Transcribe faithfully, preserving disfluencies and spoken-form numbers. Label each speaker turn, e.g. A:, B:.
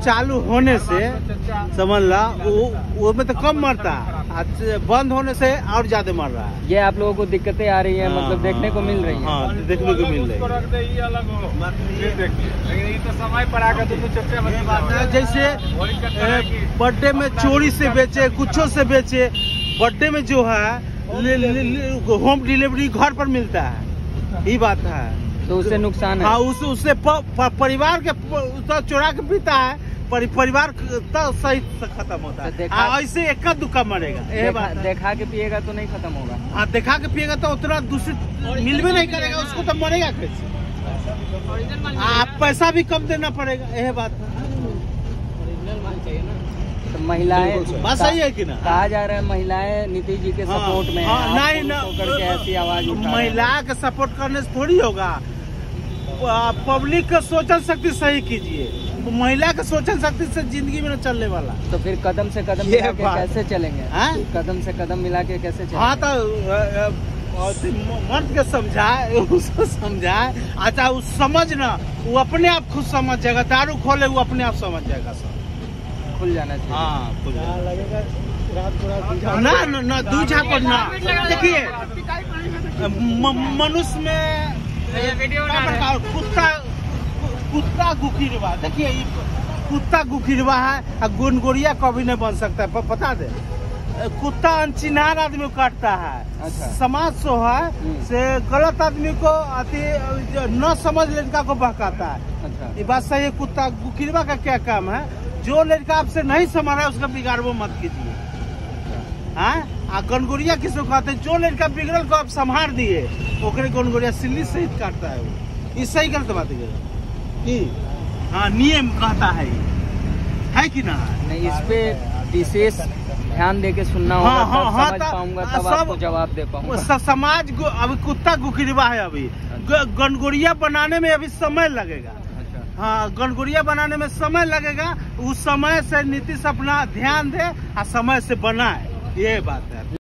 A: चालू होने से समझ ला वो वो में तो कम मरता है, बंद होने से और ज्यादा मर रहा है।
B: ये आप लोगों को दिक्कतें आ रही है,
A: हाँ,
B: मतलब देखने को मिल रही है।
A: हाँ, देखने को मिल रही है। जैसे बर्थडे में चोरी से बेचे, कुछों से बेचे, बर्थडे में जो है होम डिलीवरी घर पर मिलता है, ये बात है।
B: तो उससे नुकसान है।
A: हाँ, उस, उससे प, प, परिवार के तो चुरा के पीता है, परि, परिवार तो सही से खत्म होता है। आ, ऐसे एक दुक्का मरेगा।
B: देखा, देखा के पिएगा तो नहीं खत्म होगा।
A: हाँ, देखा के पिएगा तो उतना दूसरी मिल भी नहीं करेगा, उसको तो मरेगा कैसे। आप पैसा भी कम देना पड़ेगा, यह बात है।
B: तो महिलाएं,
A: बात सही है कि ना?
B: कहा जा रहा है महिलाएं नीतीश जी के सपोर्ट में
A: हाँ, नहीं ना,
B: करके ऐसी आवाज उठा
A: महिला के सपोर्ट करने से थोड़ी होगा। पब्लिक का सोचन शक्ति सही कीजिए, महिला का सोचन शक्ति से जिंदगी में न चलने वाला।
B: तो फिर कदम से कदम मिला के कैसे चलेंगे? हाँ? कदम से कदम मिला के कैसे चलेंगे?
A: हाँ, तो मर्द के समझाए, उसको समझाए। अच्छा, उस समझ ना, वो अपने आप खुद समझ जाएगा। दारू खोले वो अपने आप समझ जाएगा, सब
B: खुल जाना चाहिए। हाँ, खुल
A: जाना ना ना ना दूजा को ना। देखिए, मनुष्य में कुत्ता कुत्ता गुखिरवा, देखिए कुत्ता गुखिरवा है, गुनगोरिया कभी नहीं बन सकता है, पता दे। कुत्ता अनचिन्हार आदमी को काटता है। अच्छा। समाज सो है से गलत आदमी को अति न समझ लड़का को बहकाता है। अच्छा। ये बात सही है। कुत्ता गुखिरवा का क्या काम है? जो लड़का आपसे नहीं समझ रहा है उसका बिगाड़वो मत कीजिए। हाँ, गनगोरिया किसको कहते हैं? जो लड़का बिगड़ल को आप संभार दिए, ओकरे गनगोरिया सिल्ली सहित काटता है वो। ये सही गलत बात है कि? हाँ, नियम कहता है, है कि ना?
B: नहीं, इस पे विशेष ध्यान दे के सुनना होगा। हाँ, हाँ, हाँ, समझ पाऊंगा, तब आपको जवाब दे पाऊंगा।
A: समाज अभी कुत्ता गुखिरवा है, अभी गनगोरिया बनाने में अभी समय लगेगा। हाँ, गनगोरिया बनाने में समय लगेगा। उस समय से नीतीश अपना ध्यान दे और समय से बनाए, ये बात है।